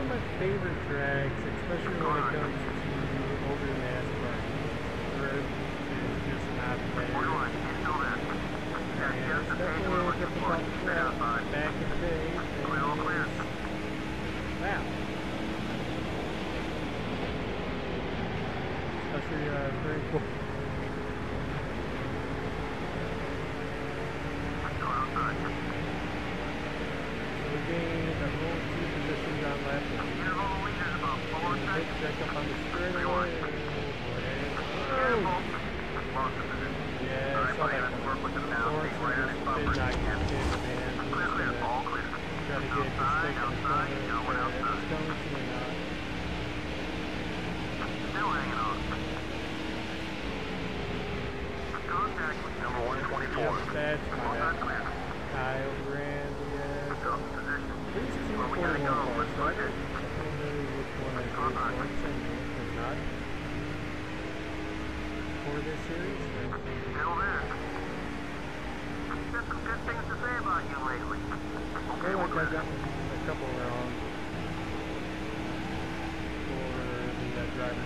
one of my favorite tracks, especially when it comes to older NASCAR. Road is just not there. And it's definitely a difficult track back in the day. Wow. Especially very cool. We gained a whole 2 positions on lap 1. Quick check up on the straightaway. Yeah, I saw that. Lawrence just did not get hit, man. He's gonna try to get the stick in the corner. It's going to not. Still hanging on. Contact with number 124. Yep, that's fine. Kyle ran the these 241 cars, so I don't know which one I did once and not for this series. Still there. Got some good things to say about you lately. I feel like I got a couple wrong for the driver.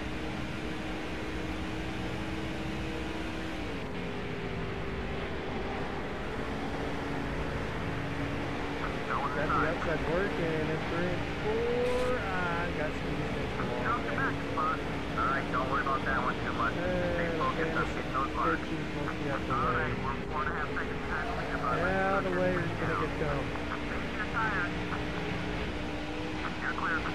Got the outside working in 3 and 4. Got some mistakes along there. Alright, don't worry about that one too much. Stay focused on getting those marks. Mostly out the way. Alright, we're 4.5 seconds behind the leader. Yeah, the way is gonna get going. Changing your tires. You're clear.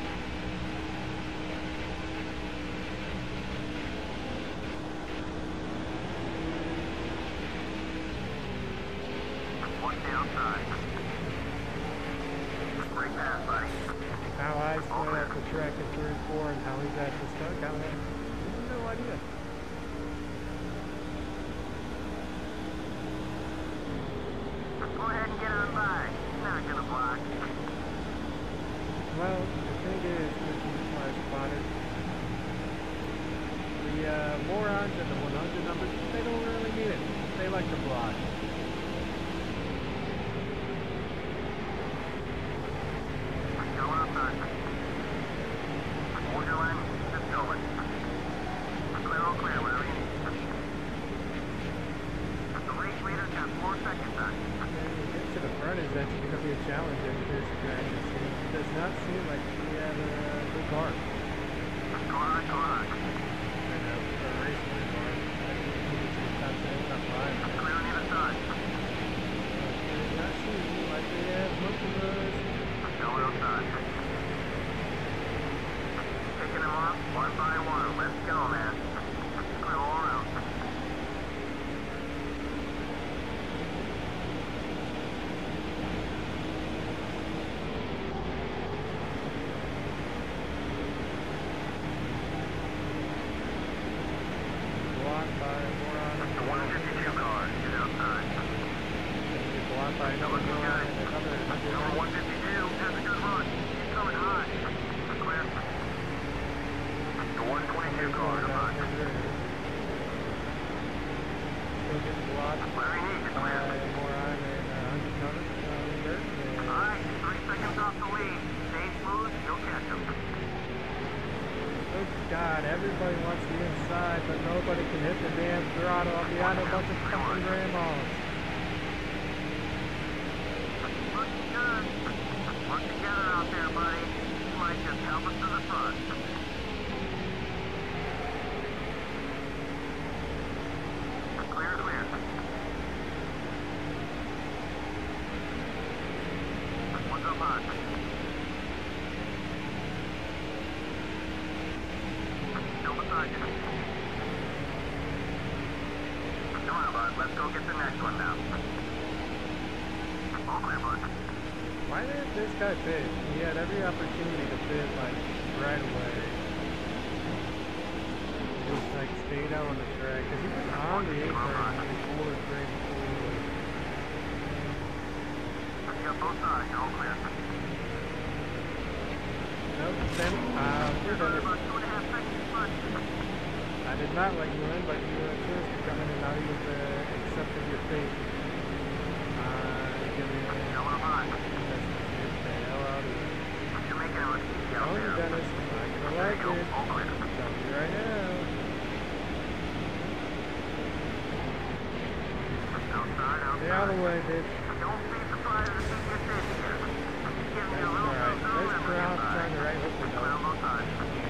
One downside. Break pass, buddy. How I split up the track in 3 and 4 and how he's at the start, I have no idea. Go ahead and get on by. He's not gonna block. Well, the thing is, this is my spotter. The morons and the 100 numbers, they don't really need it. They like to block. Hold your line, keep it going. Clear, all clear, whatever you need. The race leader's got 4 seconds on. Get to the front is actually going to be a challenge at this track. It does not seem like we have a good car. Go on, go on. And a race winning car. I think it's the top 10, top 5. Clear on either side. It does not seem like they have much of us. Going outside. Picking them off one by one. Let's go, man. Clear all around. Blocked by a moron. The 152 car is outside. Blocked by another moron and another Number 152 has a good run. He's coming high. Clear. The 122 car is on. Still getting blocked Whatever you need, by clear. a moron and 100 numbers. Alright, 3 seconds off the lead. Stay smooth, you'll catch him. Oh God, everybody wants the inside, but nobody can hit the damn throttle. I'll be out of a bunch of fucking grandmas. Looking good. Work together out there, buddy. You might just help us to the front. Clear, clear. One's up high. Still beside you. Come on, bud. Let's go get the next one now. All clear, bud. Why didn't this guy pit? He had every opportunity to pit, like, right away. Just, like, stayed out on the track, because he was on the apron before the break. You got both sides. You're all clear. Nope, then, we're done. About 2.5 seconds left. I did not let you in, but you were first to come in and now he was accepting your fate. Give me a... Come on, bud. Get the hell out of here. You're making a Stay out of the way, bitch. Don't be surprised to see you sit here. Give me a little Alright, room let's and cross, turn the right, hopefully no. well, no time.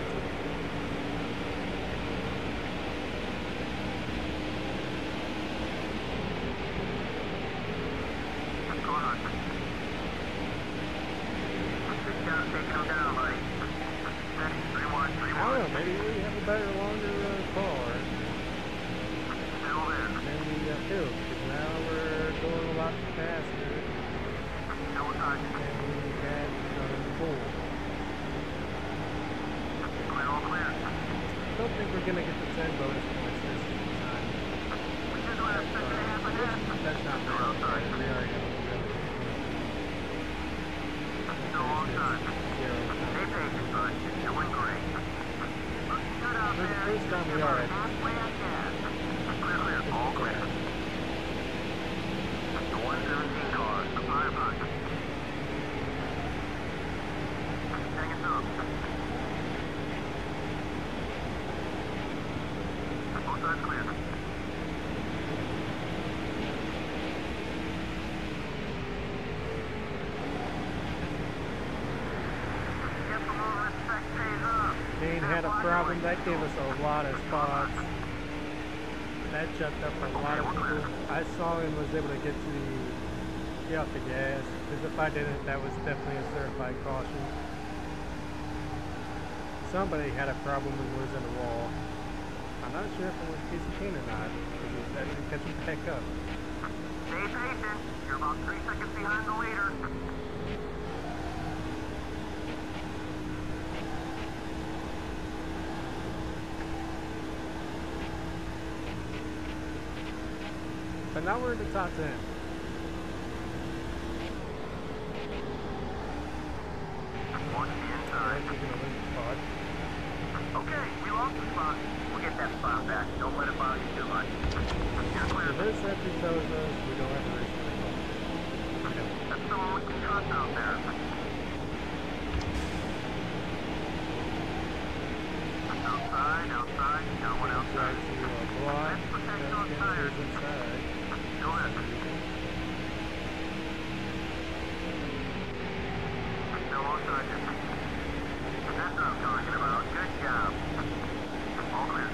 Car on. Good job taking them down, buddy. Steady, 3-1, 3-1. I don't know, maybe we have a better, longer car Still there. than we feel, because now we're going a lot faster No time. than we had before. Clear, all clear. I don't think we're going to get the 10 bonus points this time. We just left a second and a half and a half. That's not fair. outside. We are going to Still on time. Stay patient, bud. You're doing great. Looking good out For the there. first time we are at Halfway on gas. Clear, clear. All clear. The 117 car. The fire box. Hang it up. Both sides clear. Get some more respect pays up. Dane had a problem. That gave us a lot of spots. That checked up a lot of people. I saw him was able to get off the gas. Because if I didn't, that was definitely a certified caution. Somebody had a problem and was in the wall. I'm not sure if it was a piece of cane or not. Because that didn't catch him back up. Stay patient. You're about 3 seconds behind the leader. But now we're in the top 10. One inside. We're going to lose the spot. Okay, we lost the spot. We'll get that spot back. Don't let it bother you too much. You're The clear. first entry tells us we don't have a race anymore. That's someone we can trust out there. Outside, outside. Got one Try outside. to block. Let's protect those tires. Inside. Go ahead. Still on target. That's what I'm talking about. Good job. All clear.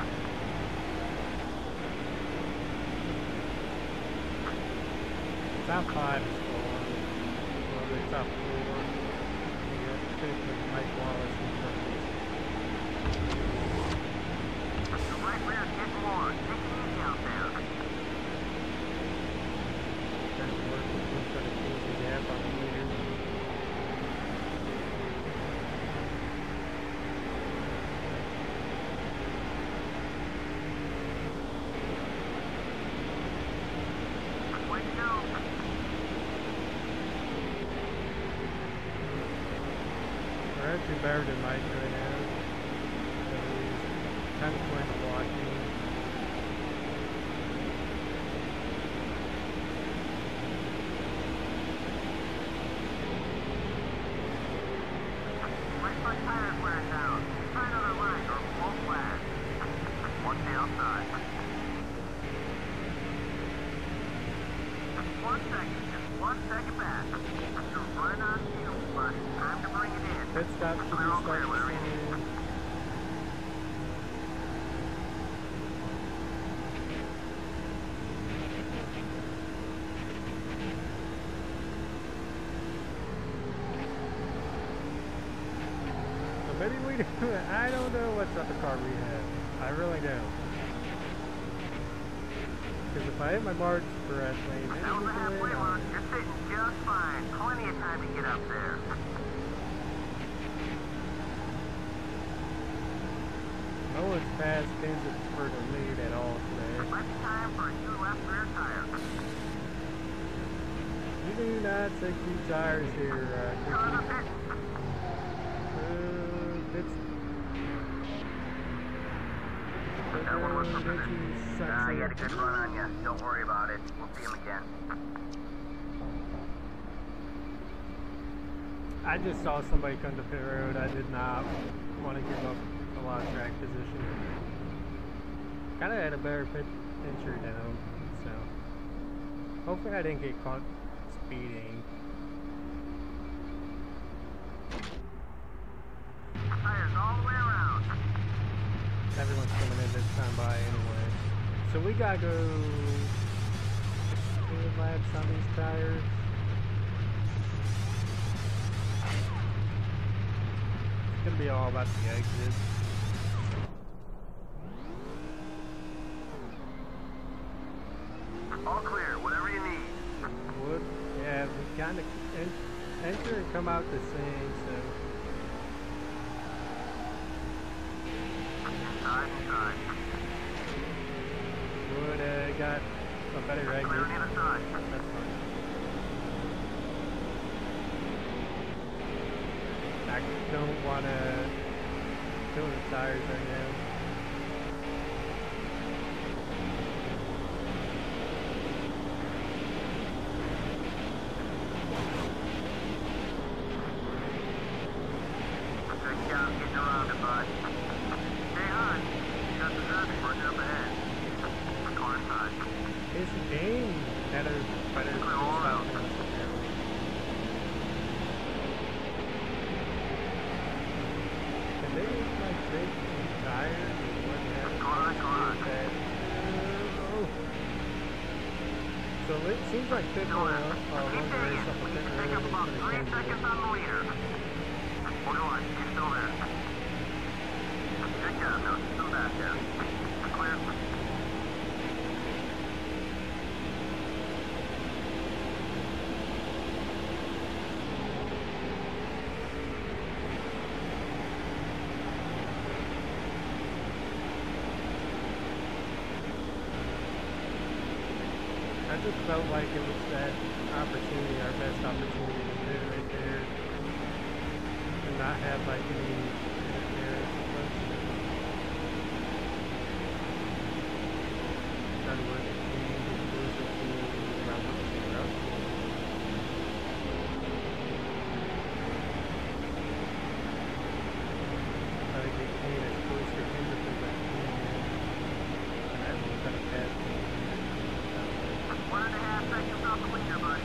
Top 5 is gone. Well, the top 4. We got to pick with Mike Wallace and Curtis. The right rear's getting more. Take it easy out there. Trying to work with him for the close the gap on the leader. Way to go. We're actually better than Mike right now. So he's kind of playing the blocking. Right front tire's wearing down. Try another line or full flat. Watch the outside. Just 1 second. Just 1 second back. You're running on fumes, buddy. Time to bring it in. Pit stop should be Clear, all clear. starting Whatever you need. soon. So maybe we do it. I don't know what type of car we have. I really don't. Because if I hit my marks correctly, maybe That was we a can halfway win mark. on it. You're sitting just fine. Plenty of time to get up there. No one's passed Kansas for the lead at all today. Less time for a new left rear tire. You do not take two tires here, Cars are Chrissy. pitting. It's That one was for Richie position. sucks He had a here. good run on you. Don't worry about it. We'll see him again. I just saw somebody come to pit road. I did not want to give up a lot of track position. Kind of had a better pit entry than him, so. Hopefully I didn't get caught speeding. Tires all the way around. Everyone's coming in this time by anyway. So we gotta go speed laps on these tires. It's gonna be all about the exits. All clear, whatever you need. Wood, yeah, we kind of enter and come out the same, so. Inside. Wood got a better exit. Clear on the other side. That's fine. I don't want to kill the tires right now. Getting around it, bud. Stay high. You got the traffic working up ahead. Car side. Is the game better Clear all around. Can they like take new tires or whatever? Car. So it seems like people are going to race up a bit Take earlier up than about 3 they can seconds on the leader. Hold on, you're still there. Check down, now come back there. Clear. I just felt like it was that opportunity, our best opportunity to do it right there. And not have like any interference or something. Try to work the team, exclusive team, around the route. Try to get clean as close to him as I can. And I will kind of pass him. 1.5 seconds off the leader, buddy.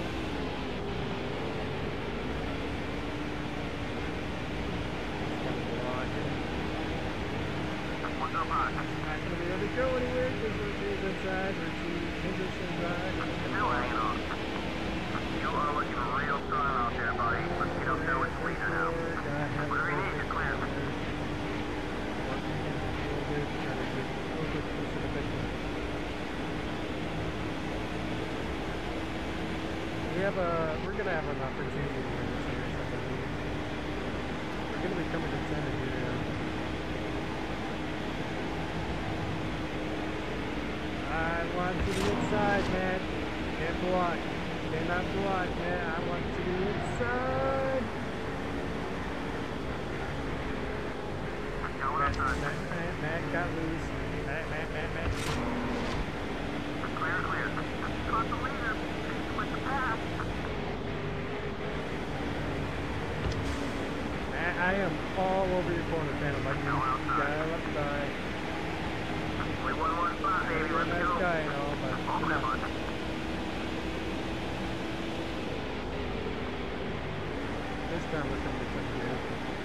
One's up high. Not going to be able to go anywhere because Routine's inside, Henderson's inside. Still hanging on. You are looking real strong out there, buddy. Let's get up there with the leader now. Whatever you need, you're clear. We're going to have an opportunity to win this race, I believe. We're going to be coming to 10 here. I want to the inside, man. Can't block. Cannot block, man. I want to the inside. Matt got loose. Matt. Clear. Caught the leader. With the pass. Matt, I am all over your corner, Phantom. Like you guy left side. We won one spot, baby. You're a Let's nice go. guy and all, but All come clear, on. bud. This time we're coming to 10 here.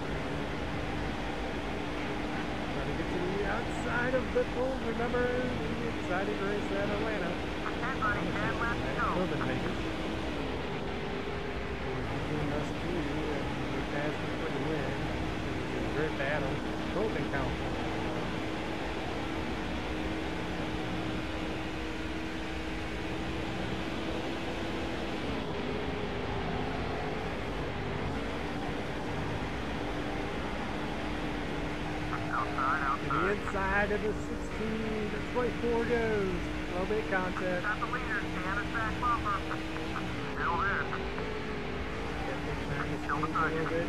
Trying to get to the outside of the pole. Remember, the exciting race at Atlanta. Hey, buddy. 10 laps to go. Urban Vegas. Between us two, and we passed for the win. It was a great battle. Both in California. To the inside of the 16, the 24 goes. A little bit contest. Got the leader. Stand his back bumper. Still there. Still a little bit.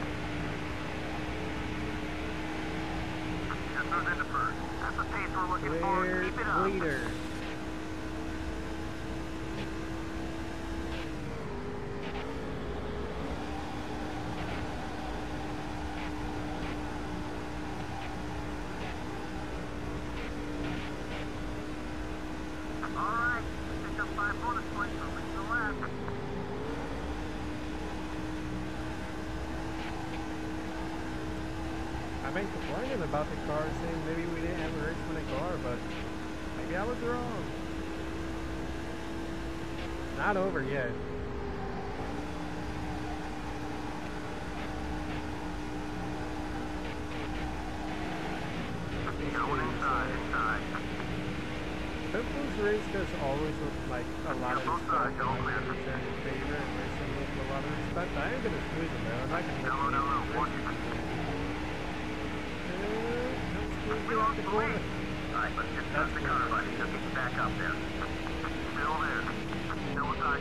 Just goes into first. That's the pace we're looking for. Clear Keep it up. leader. All right. Picked up 5 bonus points. I've been complaining about the car, saying maybe we didn't have a race for the car, but maybe I was wrong. Not over yet. Pitbull's race does always look like a lot of respect. I'm not going to return in favor and racing with a lot of respect. I am going to squeeze him though. I'm not going to let him let's get out the corner. Alright, let's get past the car, buddy. Just get you back up there. Still there. Still inside.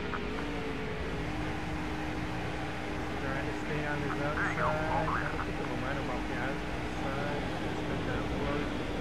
Trying to stay on his outside. Trying to keep the momentum off the outside. Just been down below.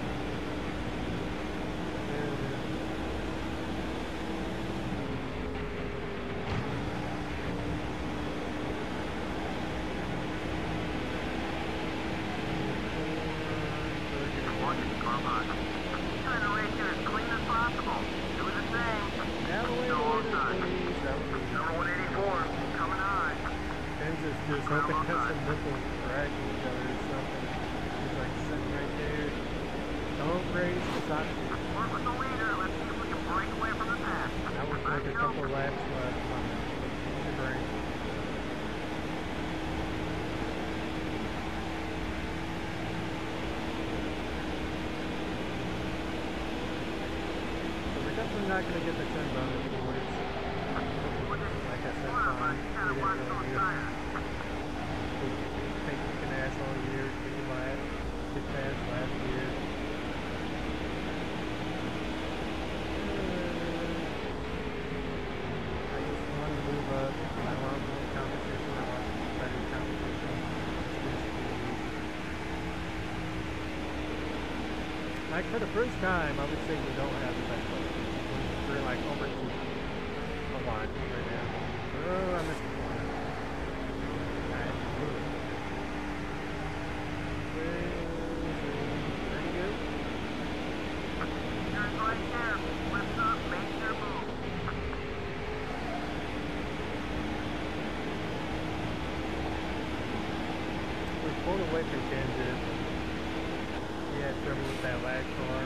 Just hoping it has some nipples dragging each other or something. He's like sitting right there. Don't race, it's not. Work with the leader. Let's see if we can break away from the pack. That was like a couple laps left. Come on, use your brain. So we're definitely not going to get the 10 bonus points. Like I said, fine. We didn't really need it. All year, big pass last year. I just want to move up. I want more competition. I want better competition. Like for the first time, I would say we don't have the best player. We're like over 2. Hold on, right now. Oh, I missed the corner. Alright, move it. Pulled away from Kansas. He had trouble with that lag car.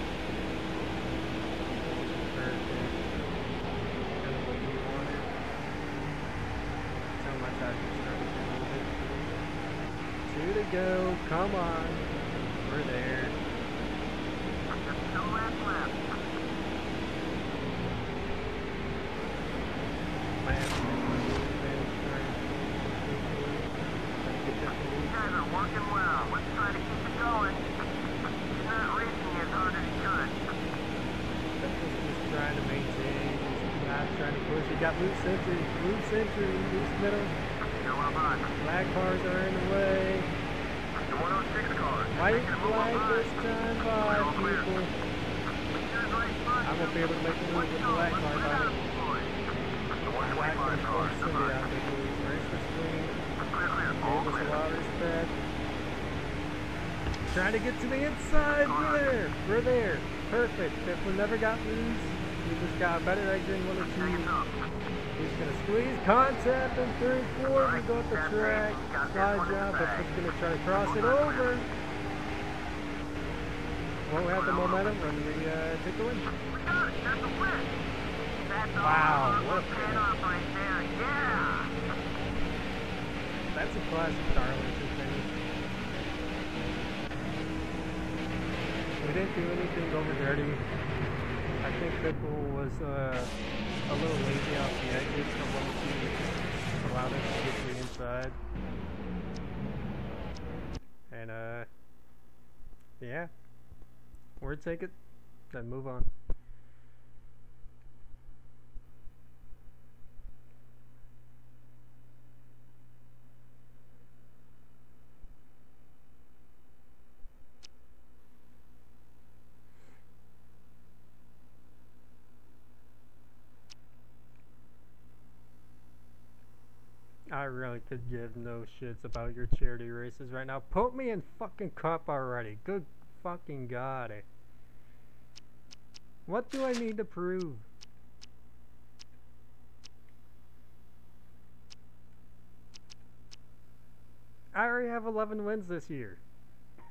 Perfect. Kind of what he wanted. So much I can start with a little bit. 2 to go. Come on. We're there. Working well. Let's try to keep it going. He's not racing as hard as he could. Just trying to maintain. He's not trying to push. He got loose entry, loose middle. Flag cars are in the way. The 106 car. White flag this time by people. I won't be able to make a move with the black car by it. The Black 125 car. Cindy out there, please. Race was clean. Gave us a lot of respect. Trying to get to the inside. We're there. We're there. Perfect. Pitbull never got loose. We just got a better exit in 1 or 2. He's going to squeeze. Contact in 3rd, 4th. We go up the track. Slide job. Pitbull's going to try to cross it over. Won't have the momentum when we take the win. Wow. What a finish. That's a classic Darlington finish. We didn't do anything over dirty. I think Pitbull was a little lazy off the exit, so wanted to allow them to get to the inside. And yeah, we'll take it, then move on. I really could give no shits about your charity races right now. Put me in fucking cup already. Good fucking god. What do I need to prove? I already have 11 wins this year.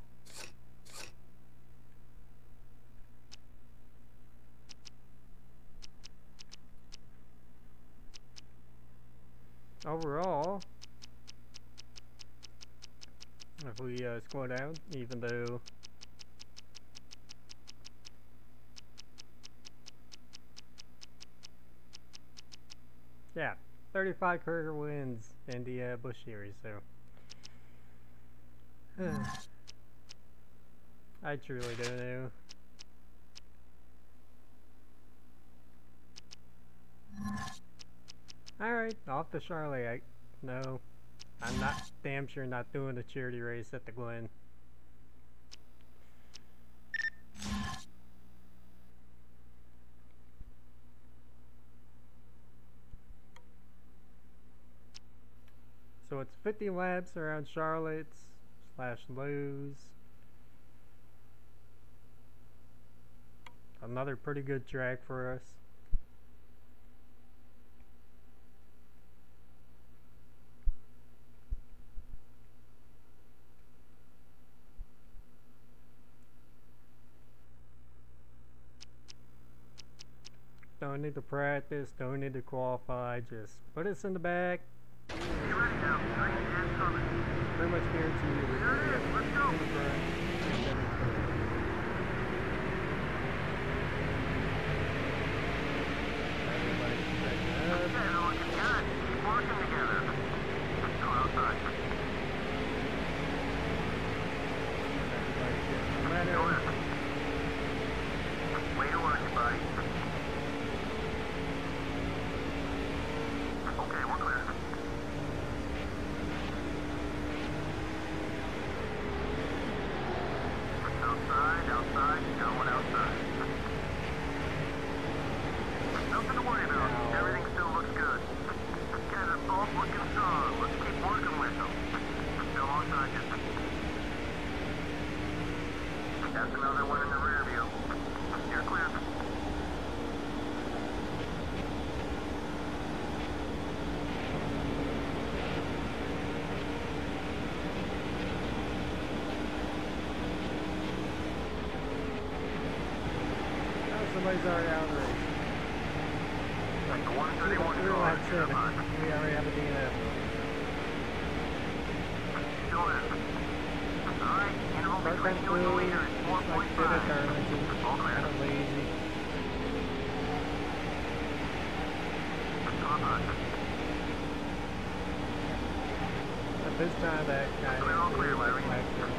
overall, if we scroll down, even though yeah, 35 career wins in the Busch series, so I truly don't know. Alright, off to Charlotte. No, I'm not damn sure not doing the charity race at the Glen. So it's 50 laps around Charlotte / Lowe's. Another pretty good track for us. Don't need to practice, don't need to qualify, just put us in the back. Pretty much guarantee you we're going to get in the front and then it's going to everybody's checking up. Keep working together. Go outside. Everybody's getting momentum. Way to work, buddy. Okay, we're clear. Outside, got one outside. Nothing to worry about. Everything still looks good. Guys are both looking strong. Let's keep working with them. Still on target. That's another one in the rear view. You're clear. Somebody's already out of the race. Like the 131 We're car. at 7. We already have a DNF. Still in. Alright, interval between you and the leader is 4.5. At Darlington. All clear. Kind of lazy. But this time that kind of clear like last year.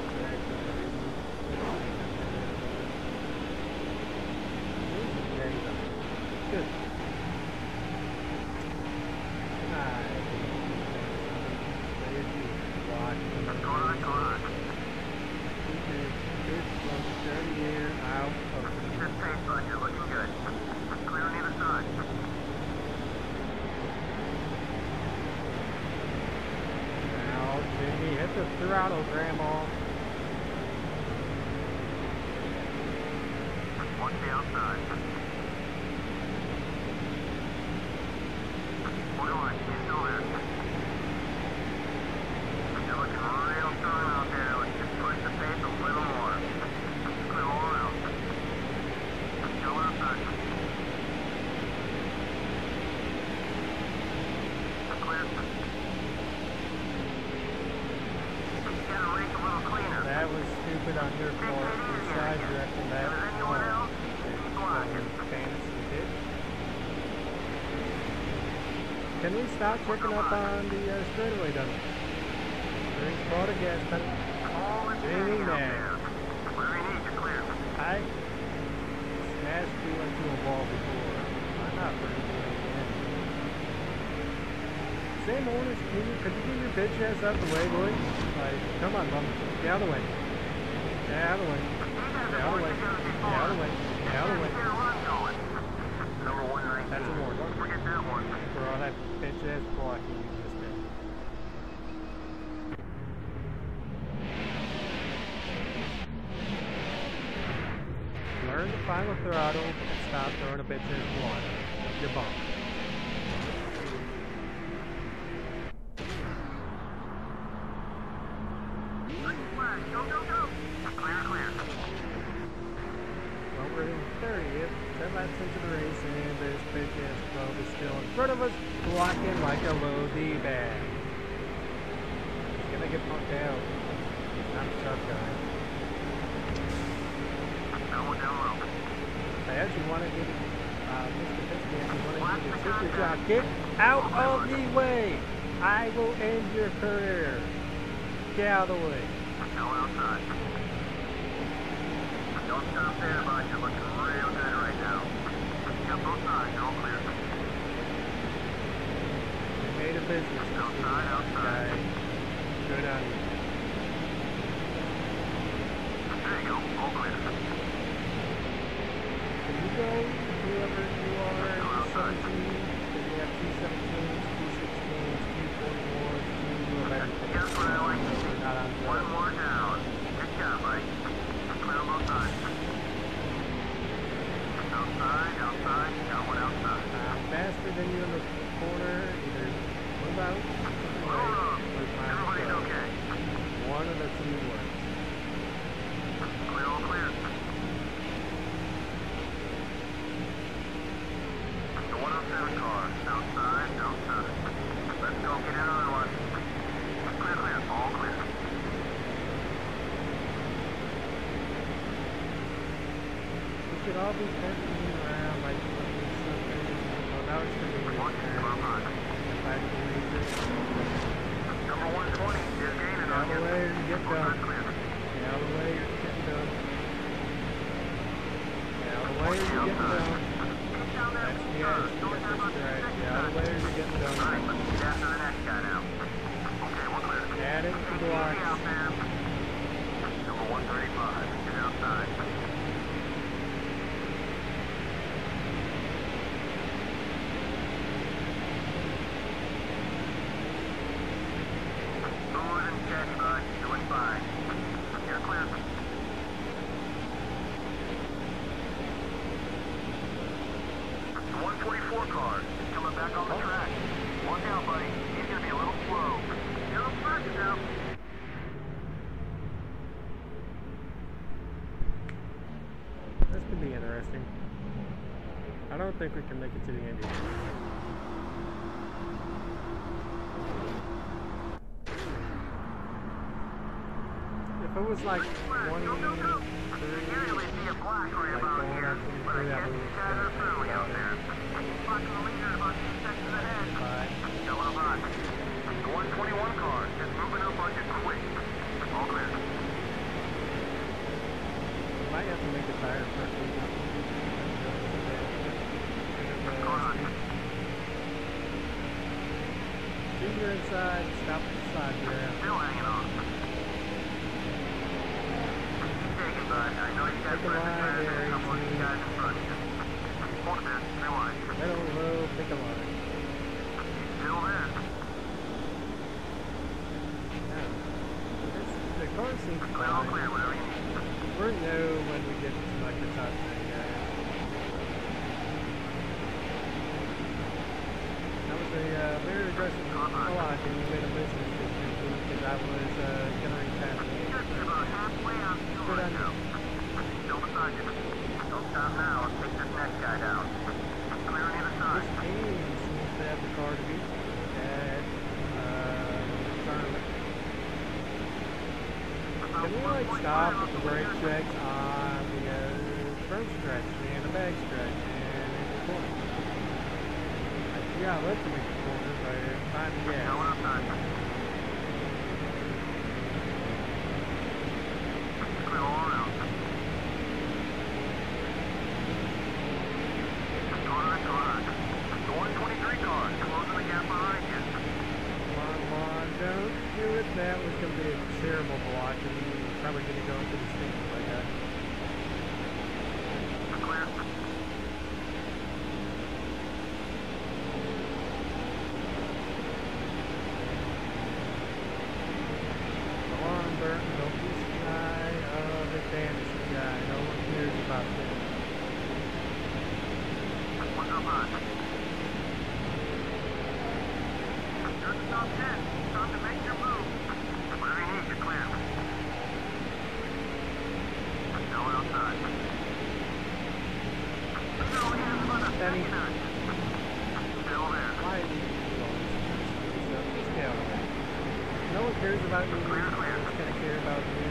Good. Go on. Keep this pace, bud. You're looking good. Clear on either side. Now, Jimmy, hit the throttle, Grandma. Watch the outside. Hold on, he's still there. You're looking real strong out there. Let's just push the pace a little more. Clear all around. Still outside. Clear. You gotta race a little cleaner. That was stupid on your part. Your side directing that one. Fantasy did. Can we stop checking up on the straightaway dummy? Drink water gas pedal. Jamie man. Where you need, you're clear. I smashed you into a wall before. I'm not bringing you again. Same owners, could you get your bitch ass out the way, boy? Like, come on, bum. Get out of the way. Get out of the way. Get out of the way. Get out of the way. Get out of the way. Number 119. That's a warning. Don't forget that one. For all that bitch ass blocking you just did. Learn the final throttle and stop throwing a bitch ass block. Your bum. Go. Clear. Well, we're in 30th. 10 laps into the race, and this bitch ass club is still in front of us, blocking like a low-D bag. He's gonna get punked out. He's not a tough guy. I actually want to get Mr. Pisky, I want to get a super job. Get out of the way! I will end your career. Get out of the way. Go outside. Don't stop there, bud. You're looking real good right now. You got both sides. You're all clear. We made a business. Outside. Good on you. There you go. All clear. Can you go, whoever you are, 17? Because we have 217s, 216s, 241s, 211s. Here's what I like to see. Not on One more down. Good job, buddy. Clear on both sides. Outside. Got one outside. Faster than you in the corner. Either move out Everybody's okay. one of the two works. Clear, all clear. The 107 car. Outside. Let's go get another one. Clear. All clear. We should all be penciling around like something. Well, now it's going to be if I can read this. Number 120 is gaining Out on of the you. way, you get done. Clear. Get out of the way, you're getting done. Get out of the way, you're getting done. That's the edge. You got this right. Get out of the way, you're getting done. All right, let's get after the next guy now. Okay, we're clear. Add it to the blocks. Out there. Number 135 is outside. Smooth and steady, bud. Doing fine. You're clear. The 144 car is coming back on the track. Watch out, buddy. He's going to be a little slow. You're fast now. This could be interesting. I don't think we can make it to the end yet. If it was like 23, like going up to 23, I would have been about it. But The 121 car is moving up on you quick. All clear. we might have to make a tire pressure. Junior inside, stop at the side there. Still hanging on. Taking, bud. I know you got Take a line there, a couple of these guys in front of you. Hold it there. Rewind. Middle, low, pick a line. Still there. Yeah. The car seems Clear, all clear. fine. Whatever you need. We'll know when we get to like the top 10 guys. That was a very aggressive block, and you made a business decision because I was gonna repass the You're about halfway out the door Good on now. you. Still beside you. Don't stop now. Let's take this next guy down. Clear on either side. This team seems to have the car to beat at tournament. Can we like stop with the brake checks on the front stretch and the back stretch and in the corner? Like, yeah, let's make the corner, but find the gas. Going outside. Clear all around. Corner. The 123 car closing the gap behind you. Come on, don't do it. That was going to be a terrible block, and we were probably going to go into the station like that. Clear. Come on, Burton, don't be shy of advantage, guy. No one cares about this. One's up high. You're in the top 10. Time to make your move. Whatever you need, you're clear. Now outside. Let's go. Benny. Still there. Why are you always stuff? Just get out of there. No one cares about you. No one's gonna care about you.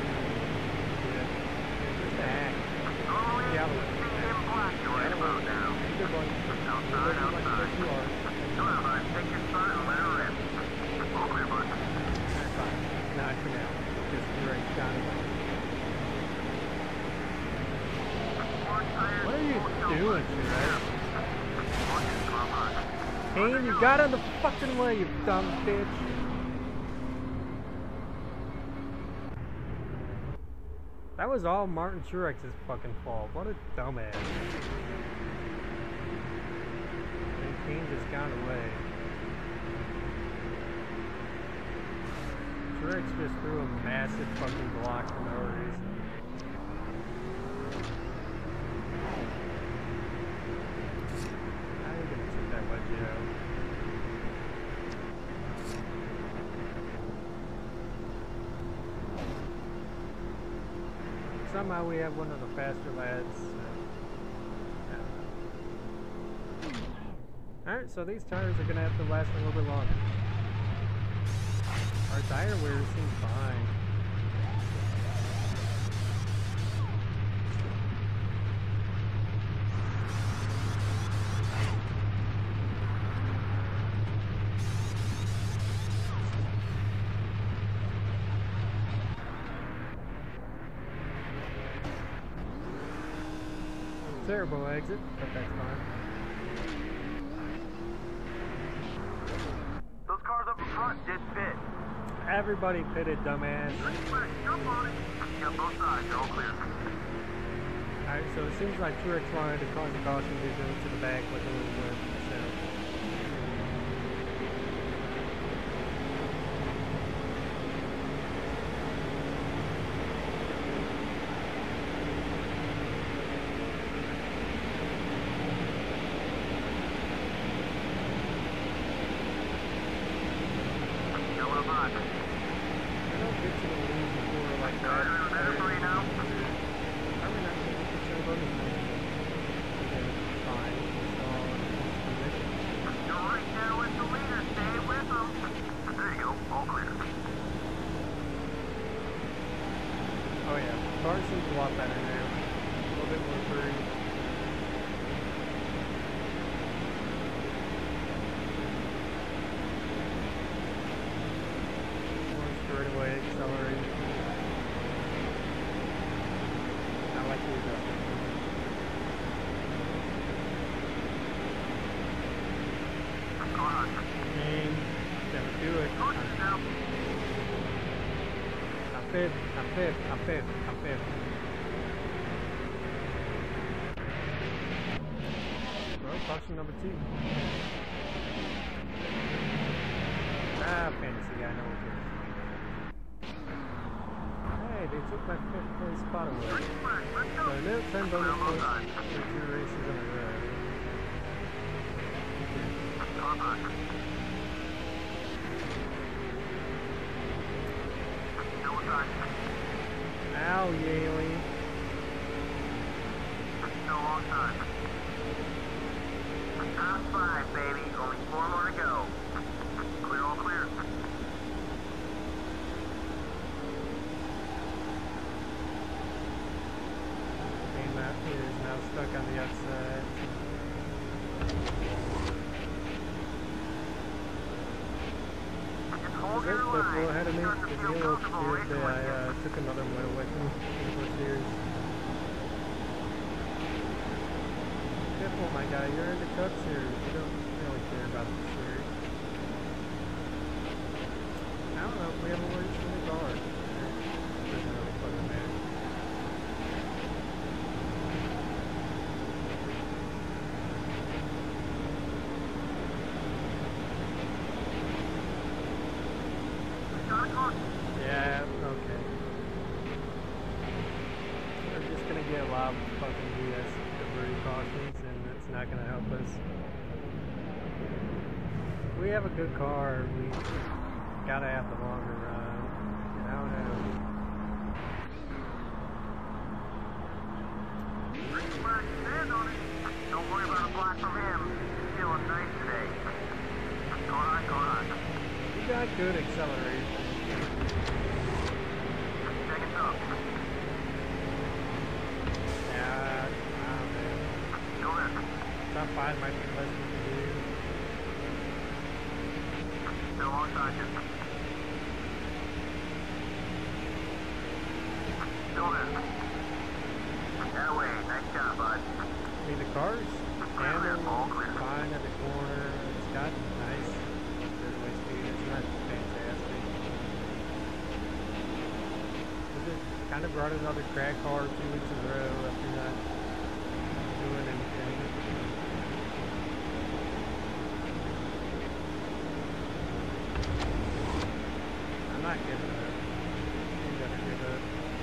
Just act. Normally, Get out of see there. him black. You're right about now. Good one. Outside, You're like outside. you are. Go ahead, bud. Take your start and let her rip. All clear, bud. That's fine. Not for now. Just direct shot away. What are you doing, T-Rex? Kane, you got in the fucking way, you dumb bitch. That was all Martin Truex's fucking fault. What a dumbass. And Kane just got away. Truex just threw a massive fucking block for no reason. How are you gonna take that wedge out? Somehow we have one of the faster lads. Alright, so these tires are gonna have to last a little bit longer. Our tire wear seems fine. Terrible exit, but that's fine. Those cars up in front did fit. Everybody pitted, dumbass. Jump on it. Yeah, both sides. They're all clear. Alright, so it seems like Truex wanted to cause a caution to go to the back with a little wind. So. Car seems a lot better now. A little bit more free. More straight away, accelerate. I like the adjustment. And gonna do it. I'm fifth. Well, caution number 2. Fantasy guy, no one cares. Hey, they took my 5th place spot away. So I know 10 bonus points for 2 races in a row. Ow, Yaley. Still a long time. Top 5, baby. Only 4 more to go. Clear, all clear. Game out here is now stuck on the outside. This but go ahead of me. It's a little weird that I took another one away from the series. Careful, my guy. You're in the Cup Series. You don't really care about the series. I don't know if we have a race in the car. Doesn't really fucking matter. Yeah, okay. We're just gonna get a lot of fucking BS debris cautions, and it's not gonna help us. We have a good car. We gotta have the longer run. I don't know. Stand on it. Don't worry about a block from him. He's feeling nice today. Car on. You got good acceleration. Seconds up. Yeah, I don't know. Still there. Top 5 might be the best we can do. Still alongside you. Still there. That way. Nice job, bud. I mean, the car's handled fine at the corner. It's got nice breakaway speed. It's not fantastic. We just kind of brought another crack car 2 weeks in a row after not doing anything. I'm not giving up. I'm gonna give up.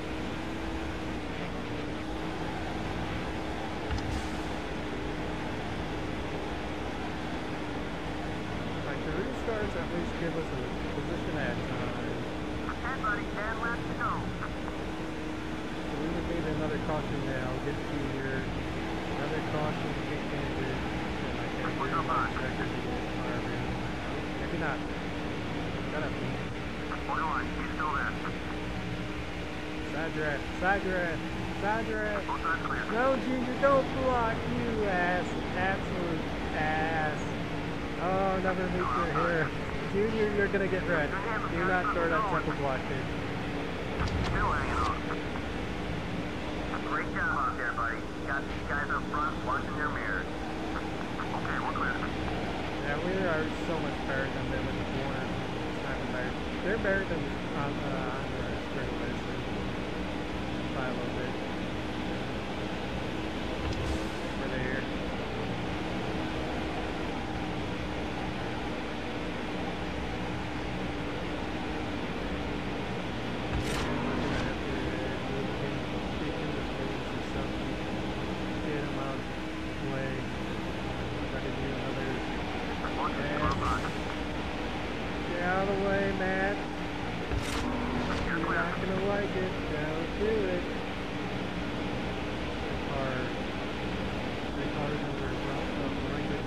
Like the restarts at least give us a position at time. Hey, buddy. 10 laps to go. So we would need another caution now, get Junior, another caution, get Kendrick, and like a rear record to get Harvey. Maybe not. Shut up. Hold on. He's still there. Side draft, side draft, side draft. Both sides clear. No, Junior, don't block, you ass. Absolute ass. Oh, never meet your hair. Junior, you're gonna get red. Do not throw that second block, dude. Still hanging on. Great job out there, buddy. Got these guys up front watching their mirrors. Okay, we're clear. Yeah, we are so much better than them in the corner. It's not even better. They're better than on the straightaway, so by a little bit. We're there. Get out of the way, Matt. You're not gonna like it. Don't do it. Hard. Big hard over like it.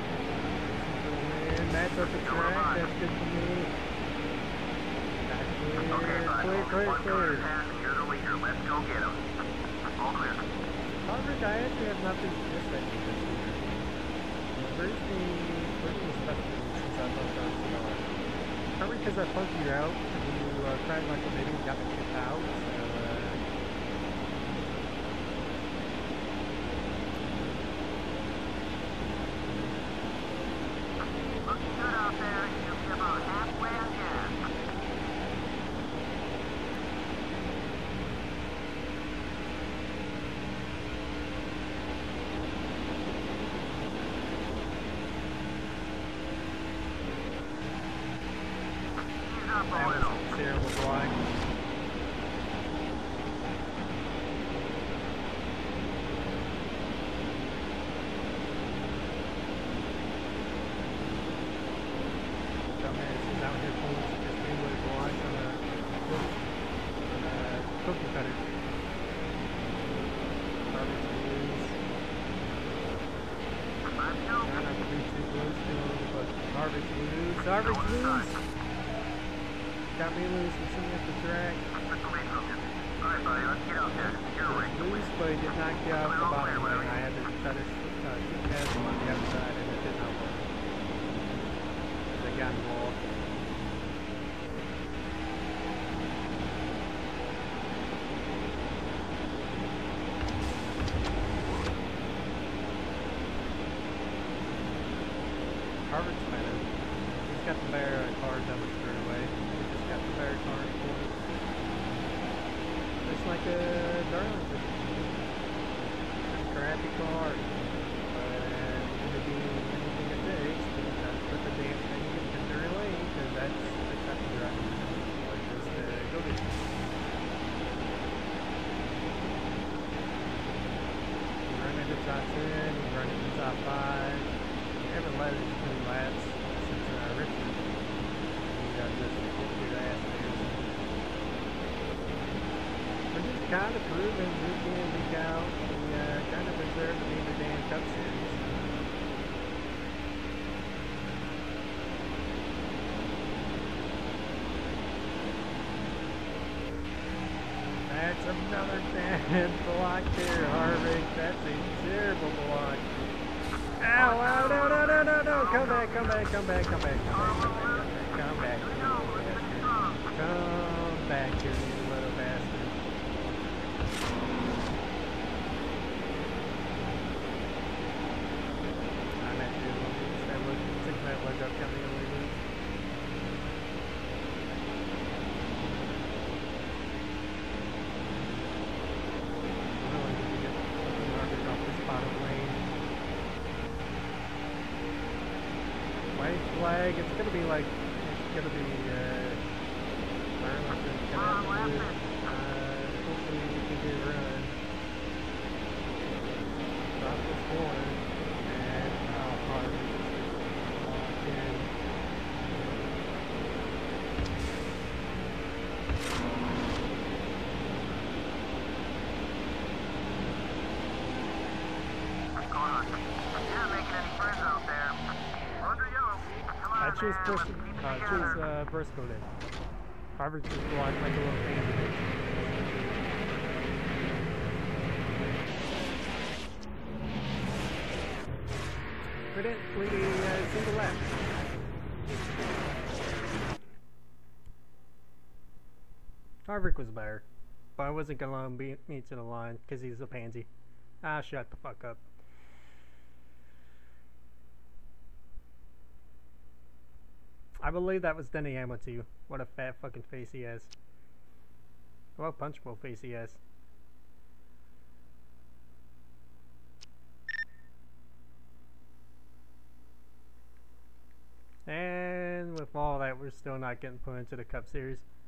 And Matt's up the track. That's good for me. Back Okay, bud. clear. One car pass and you're the leader. Let's go get him. All clear. Harvard, I actually have nothing to miss that this year. Where's the special since I thought that was going? Probably because I punked you out and you tried like a maybe got me kicked out. So, Looking good out there. You'll be about halfway on gas. Ease up a that little. was a terrible block. Dumbass is out here pulling this freeway block on a cookie cutter. Harvard's loose. Let's go. Trying not to be too close to him, but Harvard's loose. Harvard's loose! Got me loose. I'm sitting at the track. Let's away from you. All right, buddy. Let's get out there. You're right. Loose, but he did not get off the bottom lane. I had to try to shoot past him on the outside, and it did not work. They got involved. Harvard's better. He's got the better cars down the straightaway. He just got the better car in the corner. Just like a Darlington. Crappy car. But gonna do anything it takes to put the damn thing in their lane, because that's how you drive. Like just go get it. He's running the top 10, he's running the top 5. We haven't led it 2 laps since Richmond. He just kicked his ass there. We're just kind of proving week in, week out. We kind of deserve to be in the damn Cup Series. That's another bad block there, Harvick. That's a terrible block. Ow, ow, no, no, no, no, no. Come back, come back, come back, come back, come back, come back, come back, come back here, you little bastard. I'm at you. That look, take that leg up, come here, Louis. Really need to get fucking Harvick off this bottom lane. White flag, it's gonna be like, it's gonna be, Darlington and Charlotte. Hopefully we can get a run. Drop this corner, and Harvick locked in. What's going on? You're not making any friends out there. Roger, yellow. Come on, I choose man. first, Let's keep it together. Briscoe then. Harvick just blocked like a little pansy. We single lap. Harvick was better, but I wasn't gonna let him beat me to the line because he's a pansy. Ah, shut the fuck up. I believe that was Denny Hamlin too. What a fat fucking face he has. What a punchable face he has. And with all that, we're still not getting put into the Cup Series.